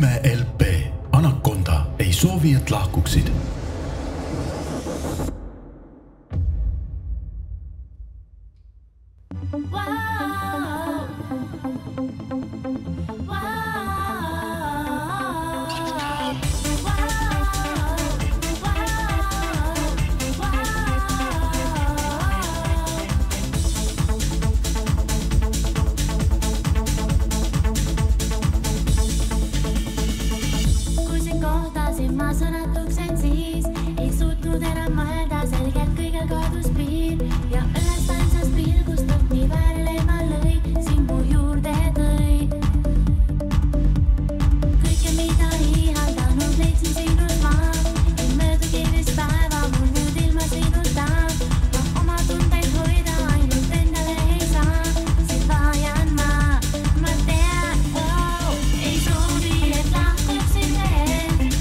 10 LP. Anaconda ei soovi, et lahkuksid. Ma sõnatuksen siis, ei suutnud enam mõelda, selgelt kõigel kadus piir ja ühest ainsast pilgust õhk nii väärele ma lõi, sind mu juurde tõi. Kõike, mida ihaldanud, leidsin sinust ma, ei möödugi vist päeva, mul nüüd ilma sinuta. Ma oma tundeid hoida ainult endale ei saa, sind vajan ma tean, ei soovi, et lahkuksin veel.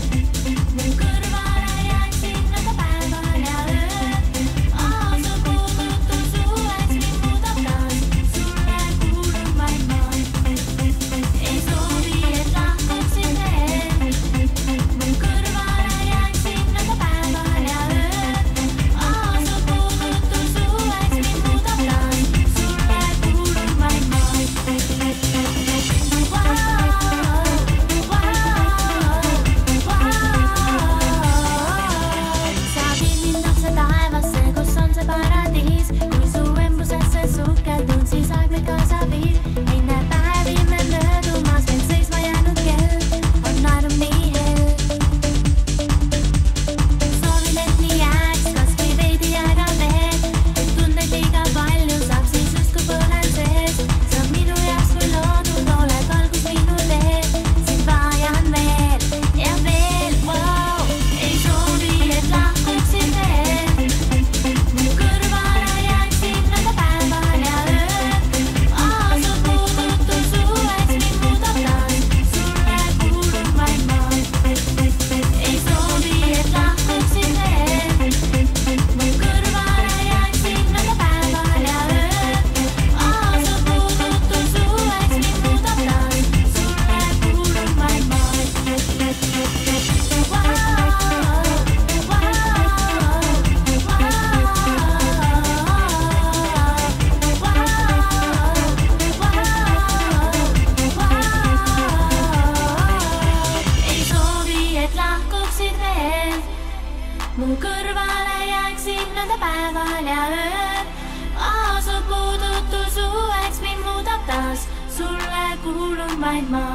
Mu kõrvale jääksid nende päeval ja ööl. Su puudutus uueks mind muudab taas, sulle kuulun vaid ma.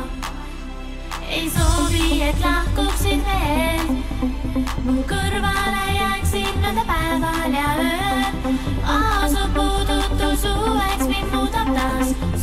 Ei soovi, et lahkuksid veel. Mu kõrvale jääksid nende päeval ja ööl. Su puudutus uueks mind muudab taas,